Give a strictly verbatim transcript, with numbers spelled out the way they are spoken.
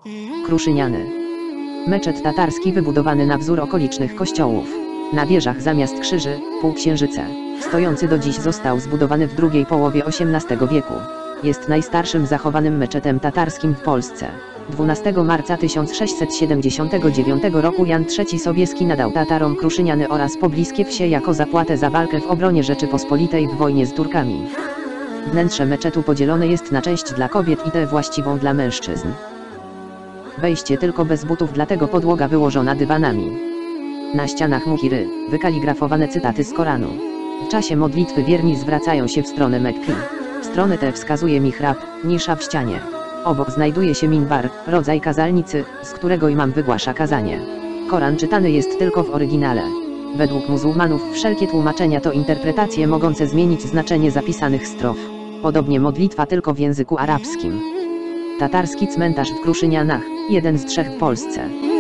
Kruszyniany. Meczet tatarski wybudowany na wzór okolicznych kościołów. Na wieżach zamiast krzyży, półksiężyce. Stojący do dziś został zbudowany w drugiej połowie osiemnastego wieku. Jest najstarszym zachowanym meczetem tatarskim w Polsce. dwunastego marca tysiąc sześćset siedemdziesiątego dziewiątego roku Jan trzeci Sobieski nadał Tatarom Kruszyniany oraz pobliskie wsie jako zapłatę za walkę w obronie Rzeczypospolitej w wojnie z Turkami. Wnętrze meczetu podzielone jest na część dla kobiet i tę właściwą dla mężczyzn. Wejście tylko bez butów, dlatego podłoga wyłożona dywanami. Na ścianach muhiry, wykaligrafowane cytaty z Koranu. W czasie modlitwy wierni zwracają się w stronę Mekki. W stronę tę wskazuje mihrab, nisza w ścianie. Obok znajduje się minbar, rodzaj kazalnicy, z którego imam wygłasza kazanie. Koran czytany jest tylko w oryginale. Według muzułmanów wszelkie tłumaczenia to interpretacje mogące zmienić znaczenie zapisanych strof. Podobnie modlitwa tylko w języku arabskim. Tatarski cmentarz w Kruszynianach, jeden z trzech w Polsce.